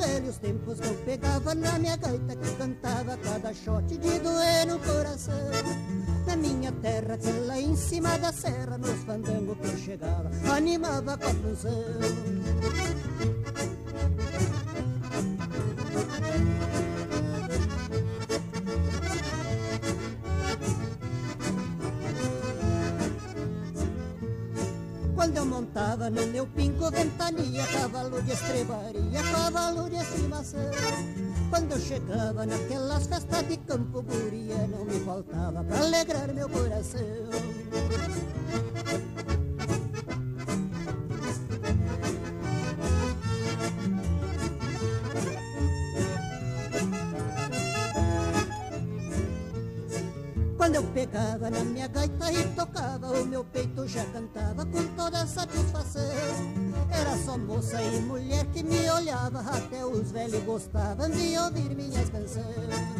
velhos tempos que eu pegava na minha gaita, que cantava cada shot de doer no coração. Na minha terra, que lá em cima da serra, nos fandangos que eu chegava, animava com a função. Quando eu montava no meu pingo ventania, cavalo de estrebaria, cavalo de estimação. Quando eu chegava naquelas festas de campo, guria, não me faltava pra alegrar meu coração. Quando eu pegava na minha gaita e tocava, o meu peito já cantava com toda satisfação. Era só moça e mulher que me olhava, até os velhos gostavam de ouvir minhas canções.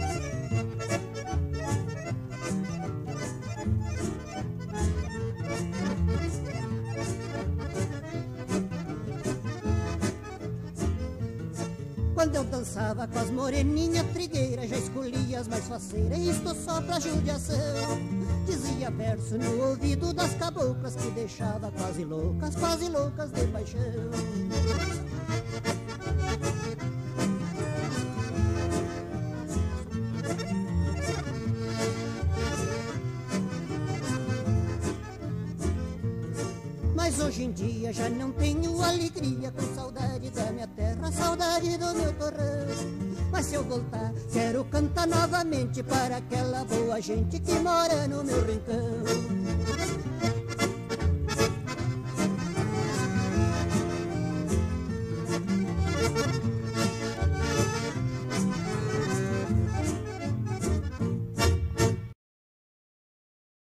Quando eu dançava com as moreninhas trigueiras, já escolhia as mais faceiras, isto só pra judiação. Dizia verso no ouvido das caboclas, que deixava quase loucas de paixão. Mas hoje em dia já não tenho alegria, com saudade da minha terra, saudade do meu torrão. Mas se eu voltar, quero cantar novamente para aquela boa gente que mora no meu rincão.